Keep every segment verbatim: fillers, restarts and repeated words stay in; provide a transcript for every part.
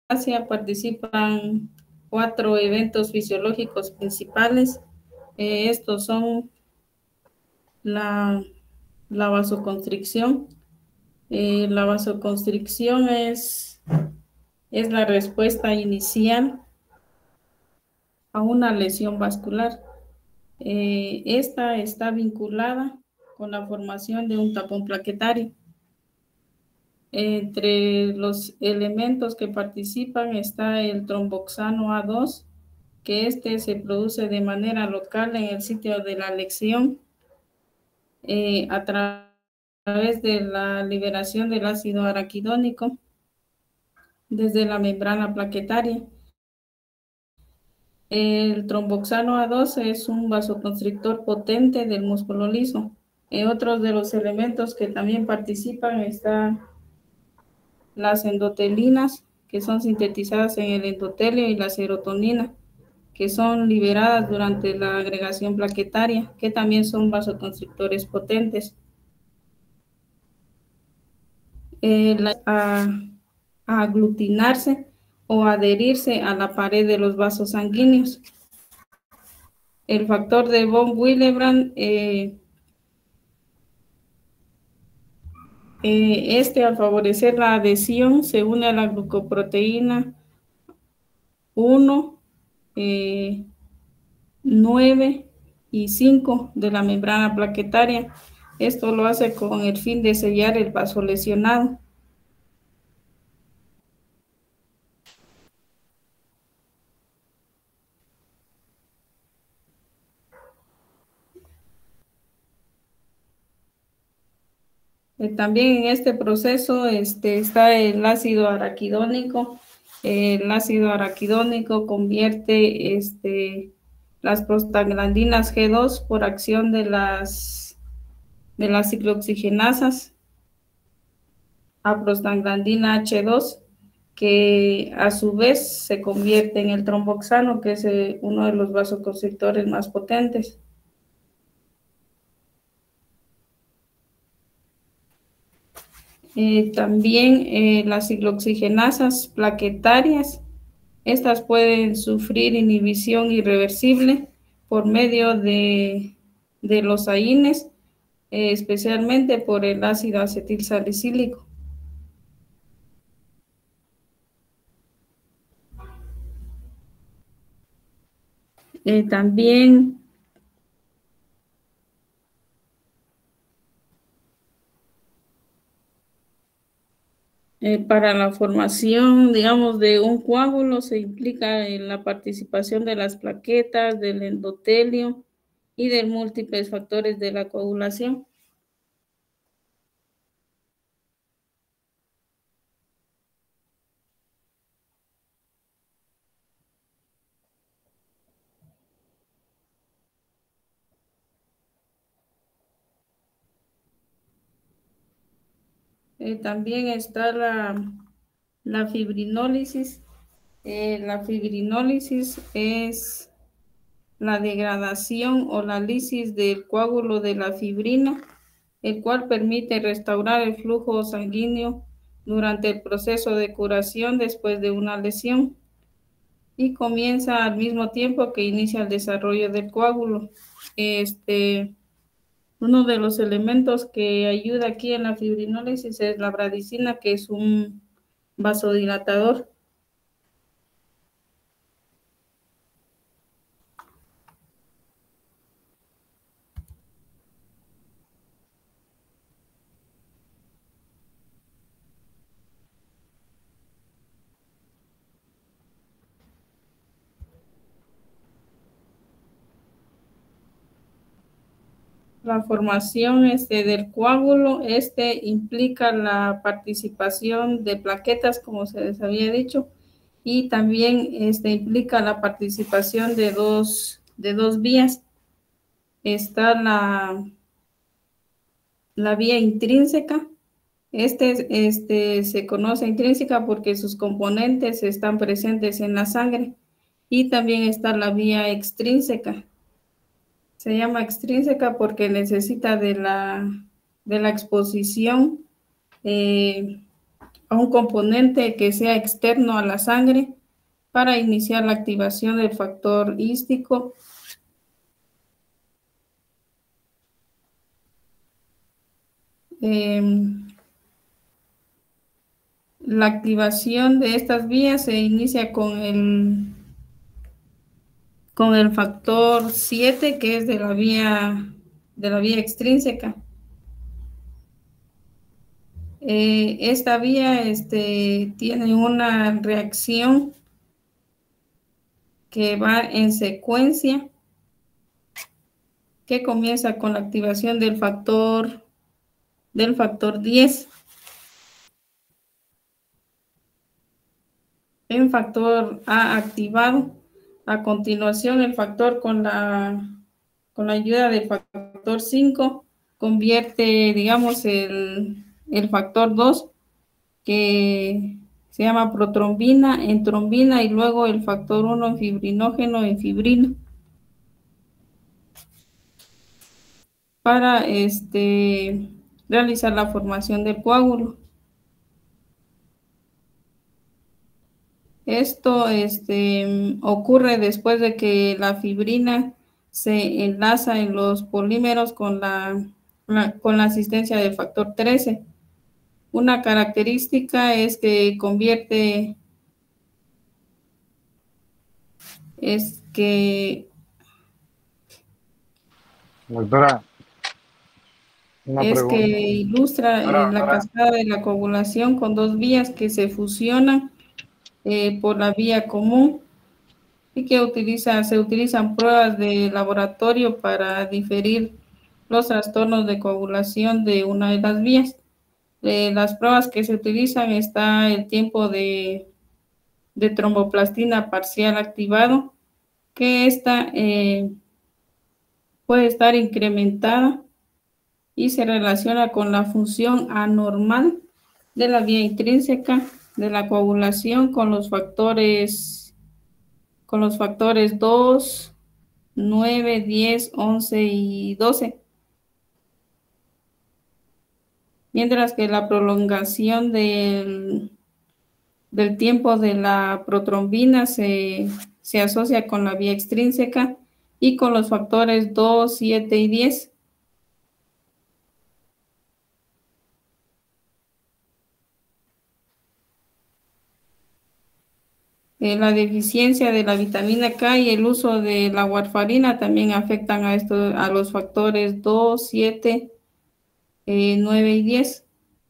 participan cuatro eventos fisiológicos principales. Eh, estos son la, la vasoconstricción. Eh, la vasoconstricción es, es la respuesta inicial a una lesión vascular. Eh, esta está vinculada con la formación de un tapón plaquetario. Entre los elementos que participan está el tromboxano A dos, que este se produce de manera local en el sitio de la lesión eh, a través de la liberación del ácido araquidónico desde la membrana plaquetaria. El tromboxano A dos es un vasoconstrictor potente del músculo liso. Eh, otros de los elementos que también participan están las endotelinas, que son sintetizadas en el endotelio, y la serotonina, que son liberadas durante la agregación plaquetaria, que también son vasoconstrictores potentes. Eh, la, a, a aglutinarse o adherirse a la pared de los vasos sanguíneos. El factor de von Willebrand, eh, eh, este al favorecer la adhesión se une a la glucoproteína uno, eh, nueve y cinco de la membrana plaquetaria. Esto lo hace con el fin de sellar el vaso lesionado. Eh, también en este proceso este, está el ácido araquidónico. El ácido araquidónico convierte este, las prostaglandinas G dos por acción de las, de las ciclooxigenasas a prostaglandina H dos, que a su vez se convierte en el tromboxano, que es eh, uno de los vasoconstrictores más potentes. Eh, también eh, las ciclooxigenasas plaquetarias, estas pueden sufrir inhibición irreversible por medio de, de los AINES, eh, especialmente por el ácido acetilsalicílico. Eh, también Eh, para la formación, digamos, de un coágulo se implica en la participación de las plaquetas, del endotelio y de múltiples factores de la coagulación. Eh, también está la, la fibrinólisis. Eh, la fibrinólisis es la degradación o la lisis del coágulo de la fibrina, el cual permite restaurar el flujo sanguíneo durante el proceso de curación después de una lesión, y comienza al mismo tiempo que inicia el desarrollo del coágulo. Este, uno de los elementos que ayuda aquí en la fibrinólisis es la bradicina, que es un vasodilatador. La formación este, del coágulo, este implica la participación de plaquetas, como se les había dicho, y también este, implica la participación de dos, de dos vías. Está la, la vía intrínseca. Este, este se conoce intrínseca porque sus componentes están presentes en la sangre, y también está la vía extrínseca. Se llama extrínseca porque necesita de la, de la exposición eh, a un componente que sea externo a la sangre para iniciar la activación del factor hístico. Eh, la activación de estas vías se inicia con el, con el factor siete, que es de la vía, de la vía extrínseca. Eh, esta vía este, tiene una reacción que va en secuencia, que comienza con la activación del factor, del factor diez. En factor A activado. A continuación, el factor con la, con la ayuda del factor cinco convierte, digamos, el, el factor dos, que se llama protrombina, en trombina, y luego el factor uno en fibrinógeno en fibrina, para este, realizar la formación del coágulo. Esto este, ocurre después de que la fibrina se enlaza en los polímeros con la, la, con la asistencia del factor trece. Una característica es que convierte, es que, Doctora, una es que pregunta. ilustra Doctora, eh, la doctora. cascada de la coagulación con dos vías que se fusionan eh, por la vía común, y que utiliza, se utilizan pruebas de laboratorio para diferir los trastornos de coagulación de una de las vías. De las pruebas que se utilizan está el tiempo de, de tromboplastina parcial activado, que esta eh, puede estar incrementada y se relaciona con la función anormal de la vía intrínseca de la coagulación con los factores, con los factores dos, nueve, diez, once y doce. Mientras que la prolongación del, del tiempo de la protrombina se, se asocia con la vía extrínseca y con los factores dos, siete y diez. Eh, la deficiencia de la vitamina K y el uso de la warfarina también afectan a, esto, a los factores dos, siete, eh, nueve y diez.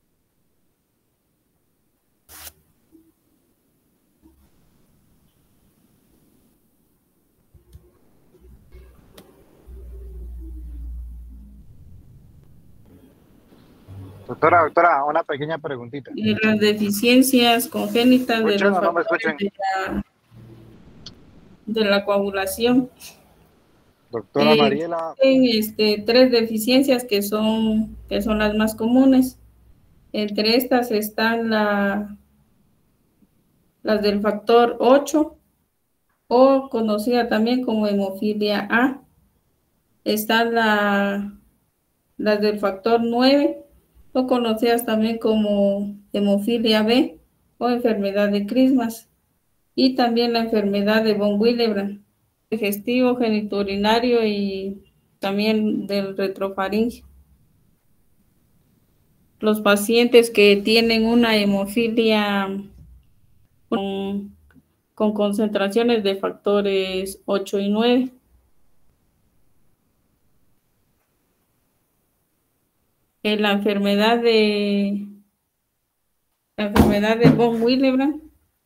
Doctora, doctora, una pequeña preguntita. Eh, las deficiencias congénitas de ¿Escuchen los o no me factores escuchen? de la, de la coagulación. Doctora Eh, Mariela. existen este, tres deficiencias que son, que son las más comunes. Entre estas están la, las del factor ocho, o conocida también como hemofilia A. Están la, las del factor nueve, o conocidas también como hemofilia B o enfermedad de Christmas. Y también la enfermedad de von Willebrand, digestivo, genitourinario y también del retrofaringio. Los pacientes que tienen una hemofilia con, con concentraciones de factores ocho y nueve. En la enfermedad de la enfermedad de von Willebrand,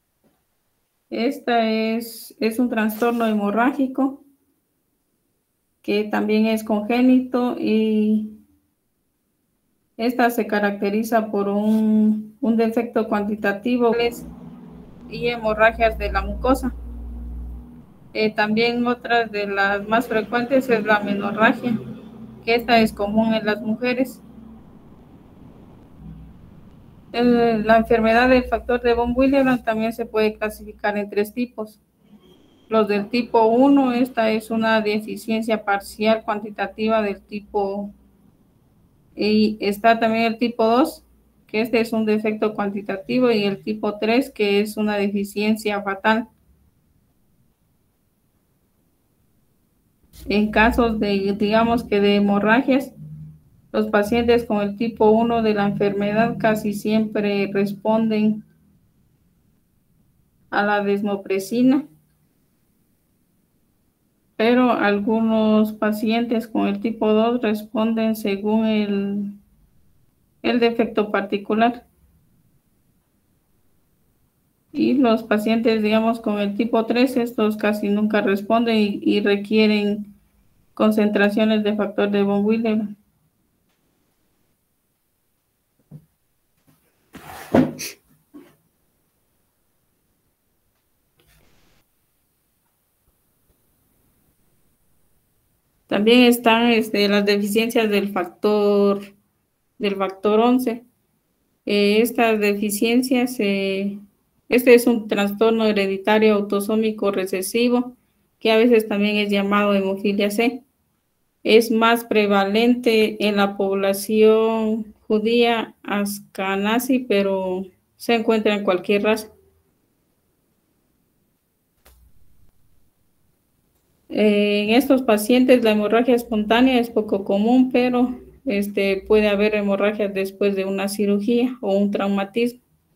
esta es, es un trastorno hemorrágico que también es congénito, y esta se caracteriza por un, un defecto cuantitativo y hemorragias de la mucosa. Eh, también otras de las más frecuentes es la menorragia, que esta es común en las mujeres. El, la enfermedad del factor de von Willebrand también se puede clasificar en tres tipos. Los del tipo uno, esta es una deficiencia parcial cuantitativa del tipo, y está también el tipo dos, que este es un defecto cuantitativo, y el tipo tres, que es una deficiencia fatal. En casos de, digamos que de hemorragias, los pacientes con el tipo uno de la enfermedad casi siempre responden a la desmopresina, pero algunos pacientes con el tipo dos responden según el, el defecto particular. Y los pacientes, digamos, con el tipo tres, estos casi nunca responden y, y requieren concentraciones de factor de von Willebrand. También están este, las deficiencias del factor, del factor once. Eh, estas deficiencias, eh, este es un trastorno hereditario autosómico recesivo, que a veces también es llamado hemofilia C. Es más prevalente en la población judía askenazi, pero se encuentra en cualquier raza. Eh, en estos pacientes la hemorragia espontánea es poco común, pero este, puede haber hemorragias después de una cirugía o un traumatismo.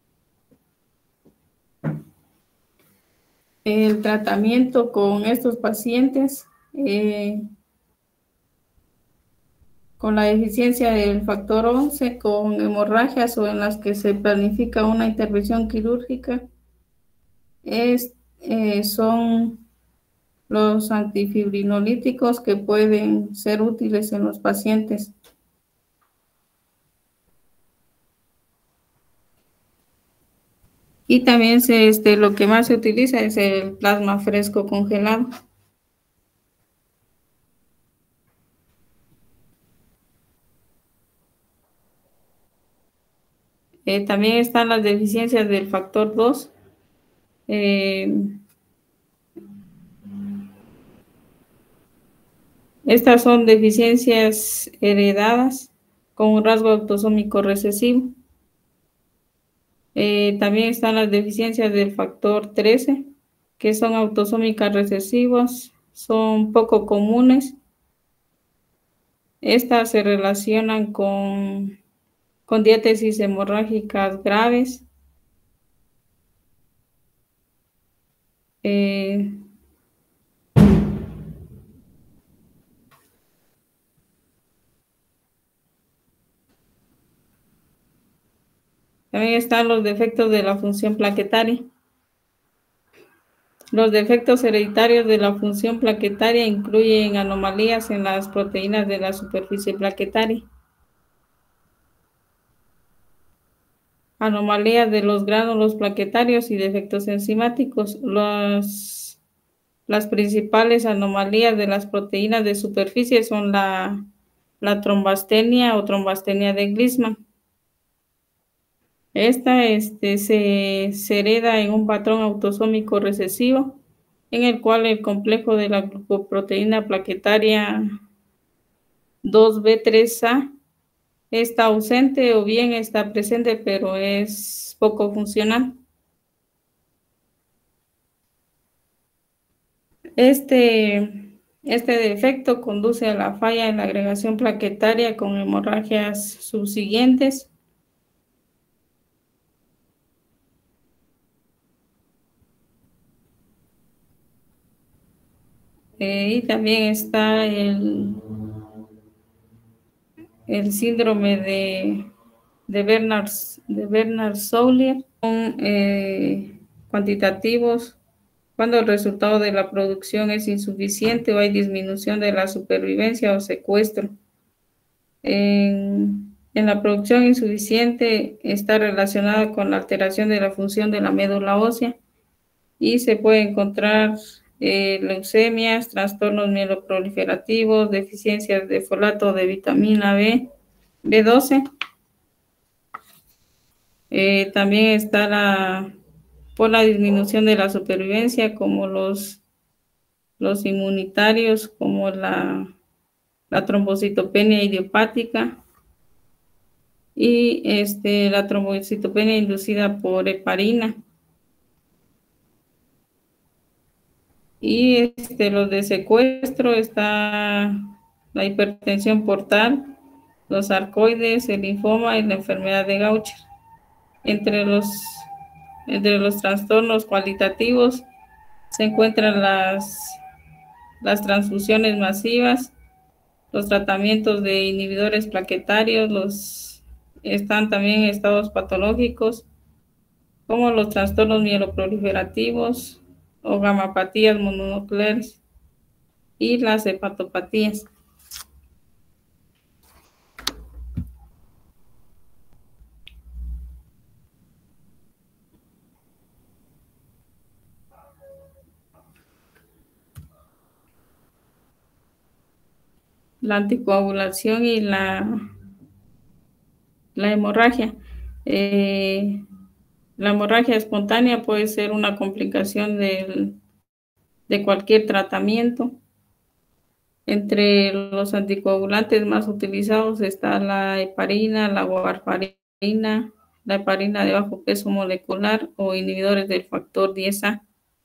El tratamiento con estos pacientes eh, con la deficiencia del factor once, con hemorragias o en las que se planifica una intervención quirúrgica, es, eh, son los antifibrinolíticos, que pueden ser útiles en los pacientes. Y también se, este, lo que más se utiliza es el plasma fresco congelado. Eh, también están las deficiencias del factor dos. Eh, estas son deficiencias heredadas con un rasgo autosómico recesivo. Eh, también están las deficiencias del factor trece, que son autosómicas recesivas, son poco comunes. Estas se relacionan con, con diátesis hemorrágicas graves. Eh, también están los defectos de la función plaquetaria. Los defectos hereditarios de la función plaquetaria incluyen anomalías en las proteínas de la superficie plaquetaria, anomalías de los gránulos plaquetarios y defectos enzimáticos. Los, las principales anomalías de las proteínas de superficie son la, la trombastenia o trombastenia de Glisman. Esta este, se, se hereda en un patrón autosómico recesivo, en el cual el complejo de la glucoproteína plaquetaria dos B tres A está ausente o bien está presente, pero es poco funcional. Este, este defecto conduce a la falla en la agregación plaquetaria con hemorragias subsiguientes. Eh, y también está el, el síndrome de, de Bernard, de Bernard-Soulier. Son eh, cuantitativos cuando el resultado de la producción es insuficiente o hay disminución de la supervivencia o secuestro. En, en la producción insuficiente está relacionada con la alteración de la función de la médula ósea, y se puede encontrar eh, leucemias, trastornos mieloproliferativos, deficiencias de folato de vitamina B, B doce. Eh, también está la, por la disminución de la supervivencia, como los, los inmunitarios, como la, la trombocitopenia idiopática. y este, la trombocitopenia inducida por heparina. Y este, los de secuestro está la hipertensión portal, los sarcoides, el linfoma y la enfermedad de Gaucher. Entre los, entre los trastornos cualitativos se encuentran las, las transfusiones masivas, los tratamientos de inhibidores plaquetarios, los, están también estados patológicos, como los trastornos mieloproliferativos o gamapatías mononucleares y las hepatopatías. La anticoagulación y la, la hemorragia. Eh, la hemorragia espontánea puede ser una complicación del, de cualquier tratamiento. Entre los anticoagulantes más utilizados está la heparina, la warfarina, la heparina de bajo peso molecular o inhibidores del factor diez A.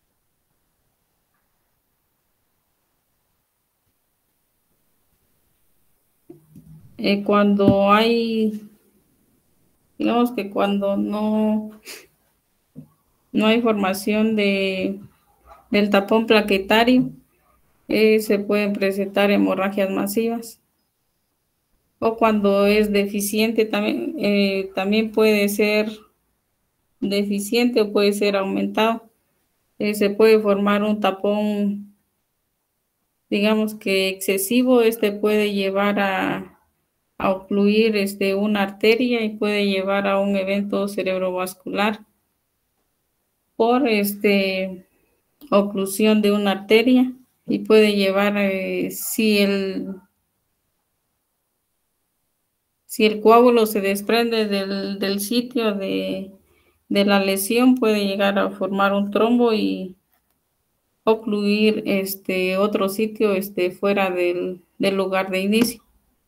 Eh, cuando hay, digamos que cuando no, no hay formación de, del tapón plaquetario, eh, se pueden presentar hemorragias masivas. O cuando es deficiente, también, eh, también puede ser deficiente o puede ser aumentado. Eh, se puede formar un tapón, digamos que excesivo, este puede llevar a, a ocluir este, una arteria y puede llevar a un evento cerebrovascular por este, oclusión de una arteria y puede llevar, eh, si el si el coágulo se desprende del, del sitio de, de la lesión, puede llegar a formar un trombo y ocluir este otro sitio este, fuera del, del lugar de inicio.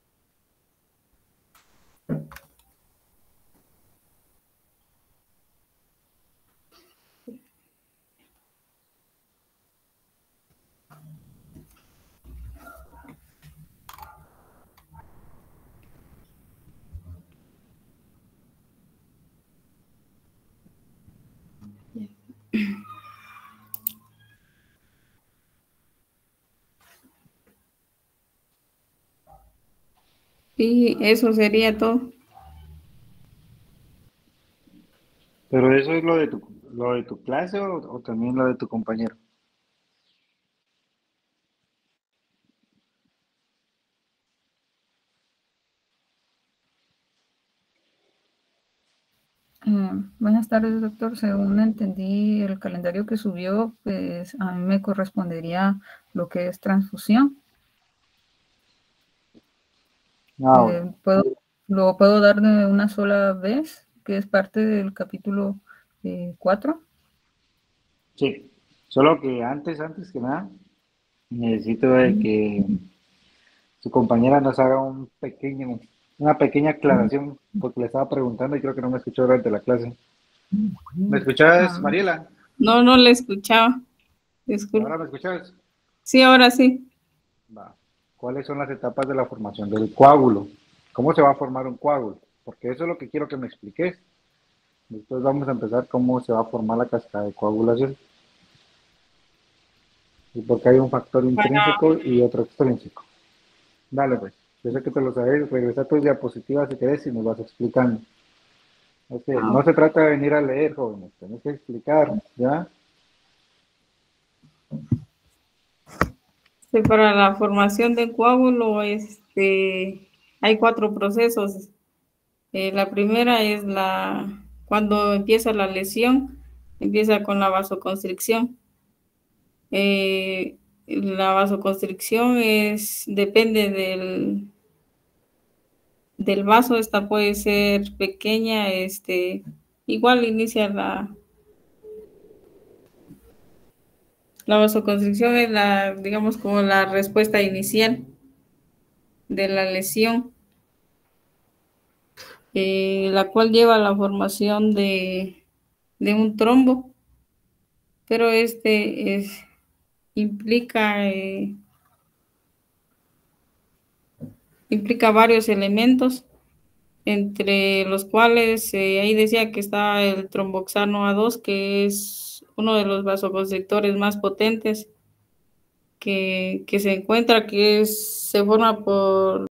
Y eso sería todo. ¿Pero eso es lo de tu, lo de tu clase o, o también lo de tu compañero? Eh, buenas tardes, doctor. Según entendí el calendario que subió, pues a mí me correspondería lo que es transfusión. Ah, Eh, bueno. ¿puedo, ¿Lo puedo dar de una sola vez, que es parte del capítulo eh, cuatro? Sí. Solo que antes, antes que nada, necesito de que su compañera nos haga un pequeño, una pequeña aclaración, porque le estaba preguntando y creo que no me escuchó durante la clase. ¿Me escuchas, Ah, Mariela? No, no le escuchaba. Disculpe. ¿Ahora me escuchas? Sí, ahora sí. Va. ¿Cuáles son las etapas de la formación del coágulo? ¿Cómo se va a formar un coágulo? Porque eso es lo que quiero que me expliques. Después vamos a empezar cómo se va a formar la cascada de coagulación. Y porque hay un factor intrínseco y otro extrínseco. Dale, pues. Yo sé que te lo sabes. Regresa a tus diapositivas si querés y nos vas explicando. Es que Ah, no se trata de venir a leer, jóvenes. Tenés que explicar, ¿ya? este, para la formación del coágulo, este, hay cuatro procesos. Eh, la primera es la cuando empieza la lesión, empieza con la vasoconstricción. Eh, la vasoconstricción es, depende del, del vaso, esta puede ser pequeña, este, igual inicia la, la vasoconstricción es la, digamos, como la respuesta inicial de la lesión. eh, la cual lleva a la formación de, de un trombo, pero este es, implica, eh, implica varios elementos, entre los cuales eh, ahí decía que está el tromboxano A dos, que es uno de los vasoconstrictores más potentes que, que se encuentra, que es, se forma por